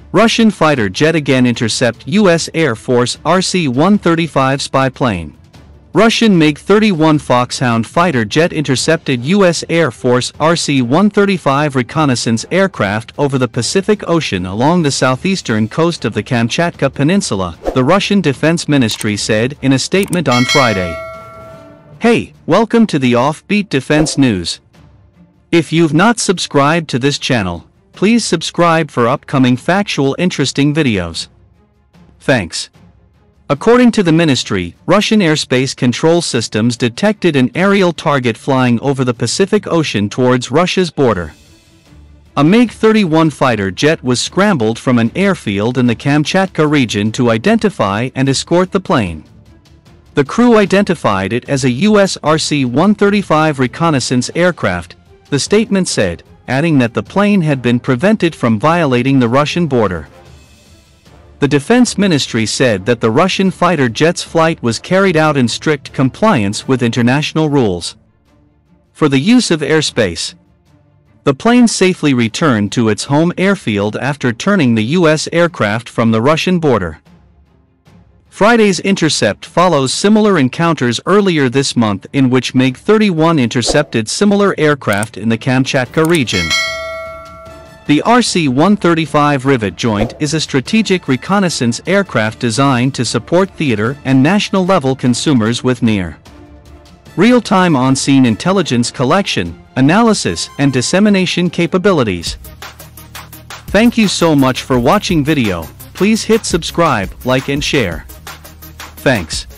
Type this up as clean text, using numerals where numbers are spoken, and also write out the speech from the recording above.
Russian fighter jet again intercept U.S. Air Force RC-135 spy plane. Russian MiG-31 Foxhound fighter jet intercepted U.S. Air Force RC-135 reconnaissance aircraft over the Pacific Ocean along the southeastern coast of the Kamchatka Peninsula, the Russian Defense Ministry said in a statement on Friday. Hey, welcome to the Offbeat Defense News. If you've not subscribed to this channel, please subscribe for upcoming factual interesting videos. Thanks. According to the ministry, Russian airspace control systems detected an aerial target flying over the Pacific Ocean towards Russia's border. A MiG-31 fighter jet was scrambled from an airfield in the Kamchatka region to identify and escort the plane. The crew identified it as a U.S. RC-135 reconnaissance aircraft, the statement said, adding that the plane had been prevented from violating the Russian border. The Defense Ministry said that the Russian fighter jet's flight was carried out in strict compliance with international rules for the use of airspace. The plane safely returned to its home airfield after turning the U.S. aircraft from the Russian border. Friday's intercept follows similar encounters earlier this month in which MiG-31 intercepted similar aircraft in the Kamchatka region. The RC-135 rivet joint is a strategic reconnaissance aircraft designed to support theater and national-level consumers with near real-time on-scene intelligence collection, analysis, and dissemination capabilities. Thank you so much for watching video. Please hit subscribe, like and share. Thanks.